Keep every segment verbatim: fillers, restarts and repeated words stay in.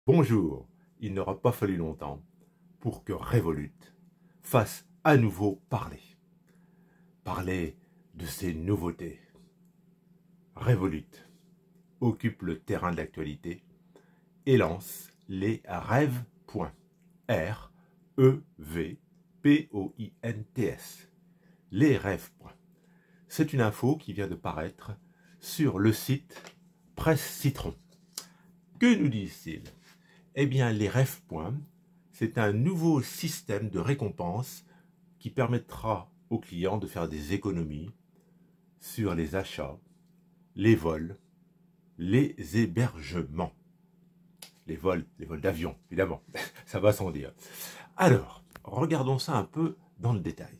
Bonjour, il n'aura pas fallu longtemps pour que Revolut fasse à nouveau parler. Parler de ses nouveautés. Revolut occupe le terrain de l'actualité et lance les rêves.r E V P O I N T S. Les rêves. C'est une info qui vient de paraître sur le site Presse Citron. Que nous disent-ils? Eh bien, les rêves. C'est un nouveau système de récompense qui permettra aux clients de faire des économies sur les achats, les vols, les hébergements. Les vols, les vols d'avion, évidemment, ça va sans dire. Alors, regardons ça un peu dans le détail.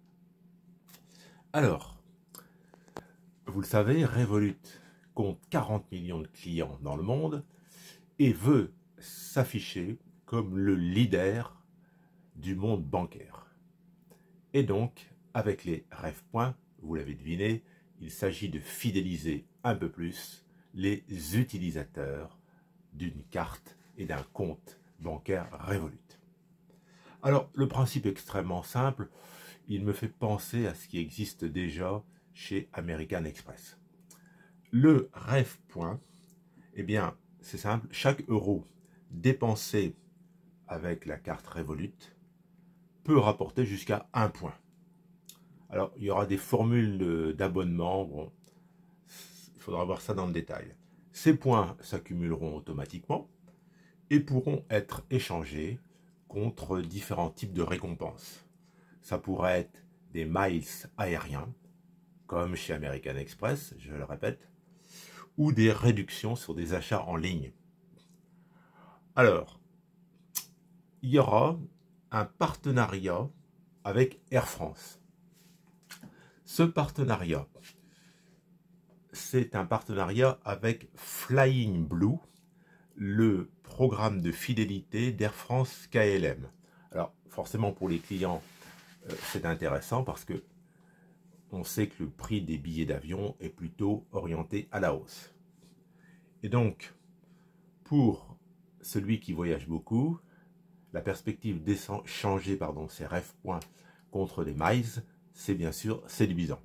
Alors, vous le savez, Revolut compte quarante millions de clients dans le monde et veut s'afficher comme le leader du monde bancaire. Et donc, avec les rêves. Vous l'avez deviné, il s'agit de fidéliser un peu plus les utilisateurs d'une carte et d'un compte bancaire Revolut. Alors, le principe est extrêmement simple. Il me fait penser à ce qui existe déjà chez American Express. Le rêve. Eh bien, c'est simple. Chaque euro dépensé avec la carte Revolut peut rapporter jusqu'à un point. Alors, il y aura des formules d'abonnement. Bon, il faudra voir ça dans le détail. Ces points s'accumuleront automatiquement et pourront être échangés contre différents types de récompenses. Ça pourrait être des miles aériens, comme chez American Express, je le répète, ou des réductions sur des achats en ligne. Alors, il y aura un partenariat avec Air France. Ce partenariat, c'est un partenariat avec Flying Blue, le programme de fidélité d'Air France K L M. Alors, forcément pour les clients, euh, c'est intéressant parce que on sait que le prix des billets d'avion est plutôt orienté à la hausse. Et donc, pour celui qui voyage beaucoup, la perspective d'échanger pardon, ses rêves points contre les miles, c'est bien sûr séduisant.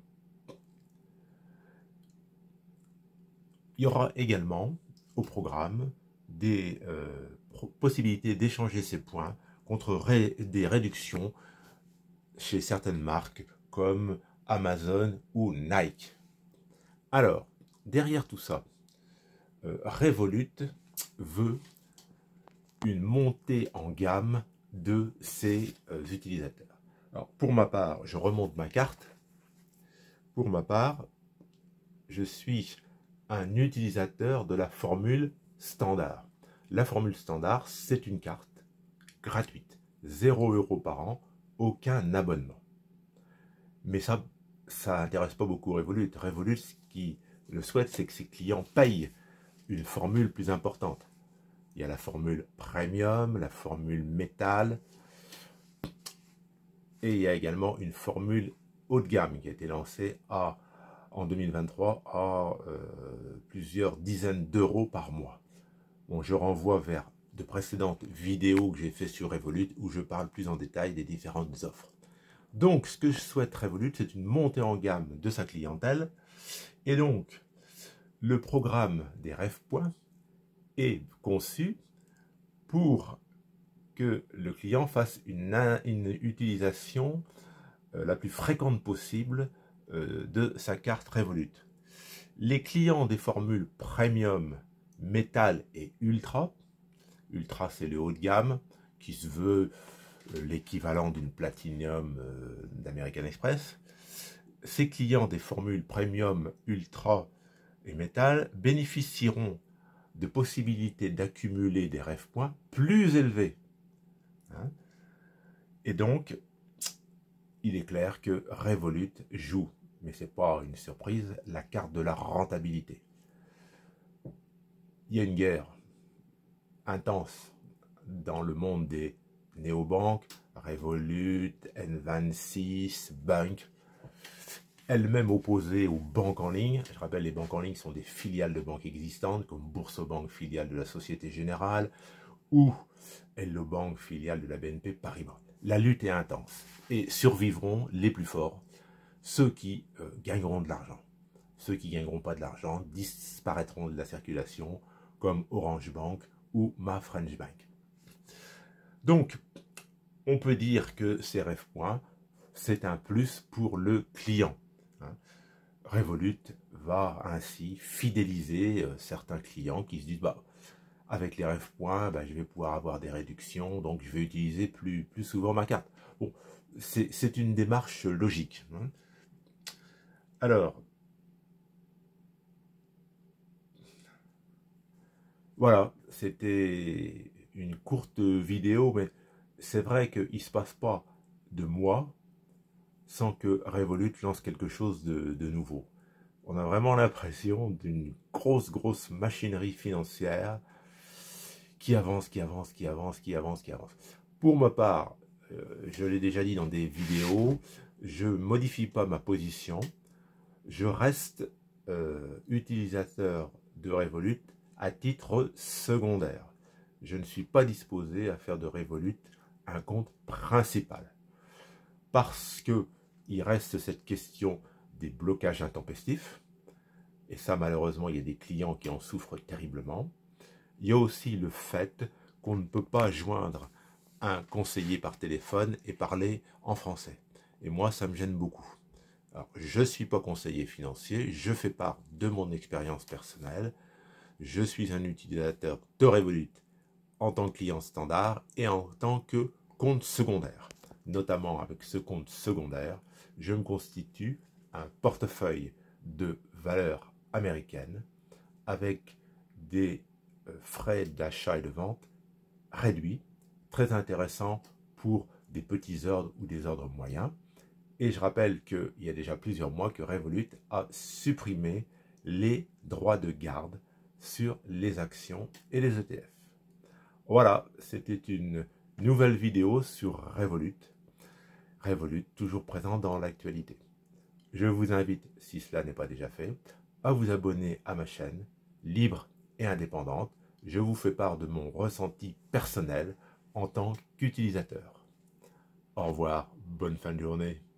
Il y aura également au programme des euh, possibilités d'échanger ces points contre ré des réductions chez certaines marques comme Amazon ou Nike. Alors, derrière tout ça, euh, Revolut veut une montée en gamme de ses euh, utilisateurs. Alors, pour ma part, je remonte ma carte. Pour ma part, je suis un utilisateur de la formule standard. La formule standard, c'est une carte gratuite. zéro euro par an, aucun abonnement. Mais ça, ça n'intéresse pas beaucoup Revolut. Revolut, ce qui le souhaite, c'est que ses clients payent une formule plus importante. Il y a la formule premium, la formule métal, et il y a également une formule haut de gamme qui a été lancée à, en deux mille vingt-trois à euh, plusieurs dizaines d'euros par mois. Bon, je renvoie vers de précédentes vidéos que j'ai fait sur Revolut où je parle plus en détail des différentes offres. Donc, ce que je souhaite Revolut, c'est une montée en gamme de sa clientèle. Et donc, le programme des rêves. Est conçu pour que le client fasse une, une utilisation euh, la plus fréquente possible euh, de sa carte Revolut. Les clients des formules Premium, Métal et Ultra, Ultra c'est le haut de gamme qui se veut euh, l'équivalent d'une Platinum euh, d'American Express, ces clients des formules Premium, Ultra et Métal bénéficieront de possibilités d'accumuler des rêves points plus élevés. Hein? Et donc, il est clair que Revolut joue, mais ce n'est pas une surprise, la carte de la rentabilité. Il y a une guerre intense dans le monde des néobanques, Revolut, N vingt-six, Bank, elle-même opposée aux banques en ligne. Je rappelle, les banques en ligne sont des filiales de banques existantes, comme Boursorama, filiale de la Société Générale, ou Hello Bank, filiale de la B N P Paribas. La lutte est intense et survivront les plus forts, ceux qui euh, gagneront de l'argent. Ceux qui ne gagneront pas de l'argent disparaîtront de la circulation, comme Orange Bank ou Ma French Bank. Donc, on peut dire que ces RefPoints, c'est un plus pour le client. Hein. Revolut va ainsi fidéliser euh, certains clients qui se disent bah, avec les RefPoints, bah, je vais pouvoir avoir des réductions, donc je vais utiliser plus, plus souvent ma carte. Bon, c'est une démarche logique. Hein. Alors, voilà, c'était une courte vidéo, mais c'est vrai qu'il ne se passe pas de mois sans que Revolut lance quelque chose de, de nouveau. On a vraiment l'impression d'une grosse, grosse machinerie financière qui avance, qui avance, qui avance, qui avance, qui avance. Pour ma part, euh, je l'ai déjà dit dans des vidéos, je ne modifie pas ma position, je reste euh, utilisateur de Revolut à titre secondaire. Je ne suis pas disposé à faire de Revolut un compte principal. Parce que il reste cette question des blocages intempestifs. Et ça, malheureusement, il y a des clients qui en souffrent terriblement. Il y a aussi le fait qu'on ne peut pas joindre un conseiller par téléphone et parler en français. Et moi, ça me gêne beaucoup. Alors, je ne suis pas conseiller financier, je fais part de mon expérience personnelle. Je suis un utilisateur de Revolut en tant que client standard et en tant que compte secondaire. Notamment avec ce compte secondaire, je me constitue un portefeuille de valeurs américaines avec des frais d'achat et de vente réduits, très intéressants pour des petits ordres ou des ordres moyens. Et je rappelle qu'il y a déjà plusieurs mois que Revolut a supprimé les droits de garde sur les actions et les E T F. Voilà, c'était une nouvelle vidéo sur Revolut. Revolut, toujours présent dans l'actualité. Je vous invite, si cela n'est pas déjà fait, à vous abonner à ma chaîne, libre et indépendante. Je vous fais part de mon ressenti personnel en tant qu'utilisateur. Au revoir, bonne fin de journée.